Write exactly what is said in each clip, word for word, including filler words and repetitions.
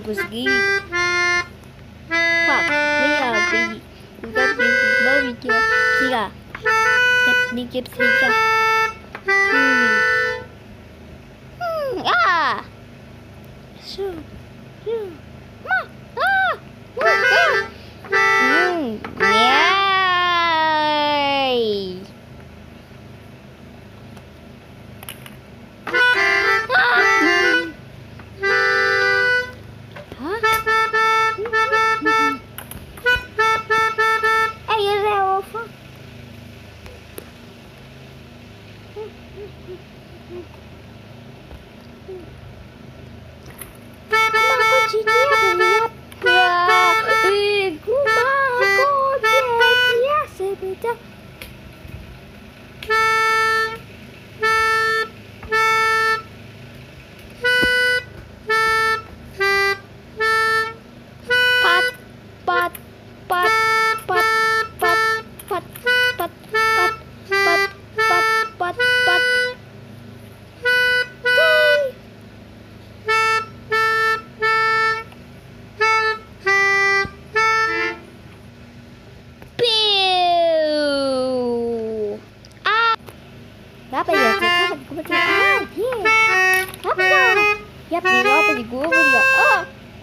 của ski. Hoặc bây giờ vì chúng ta chỉ mới bị chưa khi là đẹp đi kịp thì cho. À. Su. Su. Ma. À. Ừ. Yeah. Đó bây giờ thì các mình cũng có thể à, yeah. Đó bây giờ Dắp gì đó bây giờ của bây giờ ơ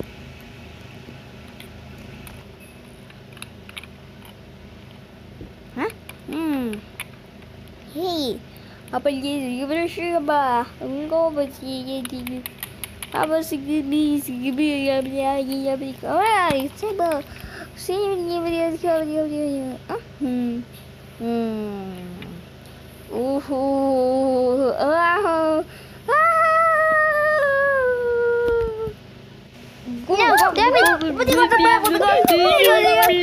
hả? Ừm Hey Apa jadi bersih ba engkau bersih jadi apa segini segini ya ya ya ya oh sabar sini dia dia dia dia hmm hmm uhu ah no, David, what do you want to buy?